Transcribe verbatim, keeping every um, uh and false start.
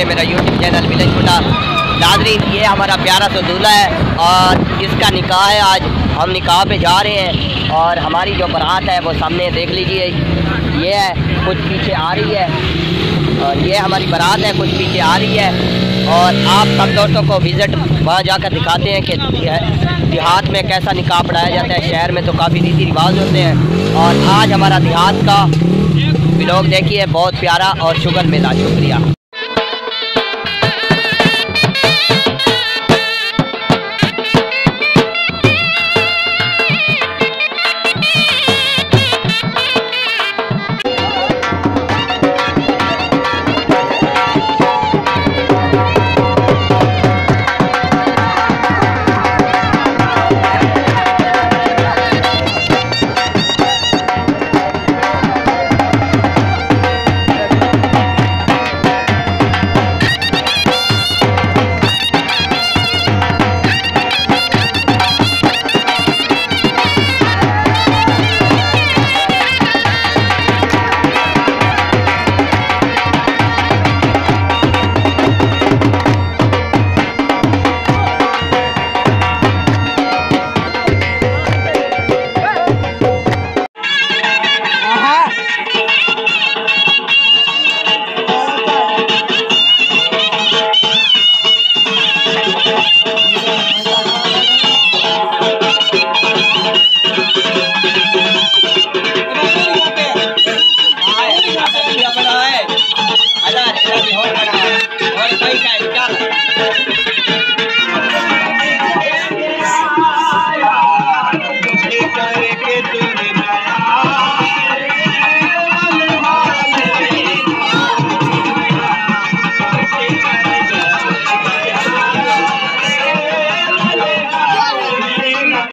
है मेरा YouTube channel village फुटा। नाज़रीन, ये हमारा प्यारा सा दूल्हा है और इसका निकाह है। आज हम निकाह पे जा रहे हैं और हमारी जो बारात है वो सामने देख लीजिए, ये है, कुछ पीछे आ रही है और ये हमारी बारात है, कुछ पीछे आ रही है। और आप सब दोस्तों को विज़िट वहाँ जाकर दिखाते हैं कि देहात में कैसा निकाह पढ़ाया जाता है। शहर में तो काफ़ी रीति रिवाज होते हैं और आज हमारा देहात का व्लॉग देखिए, बहुत प्यारा और शुगर मेला। शुक्रिया।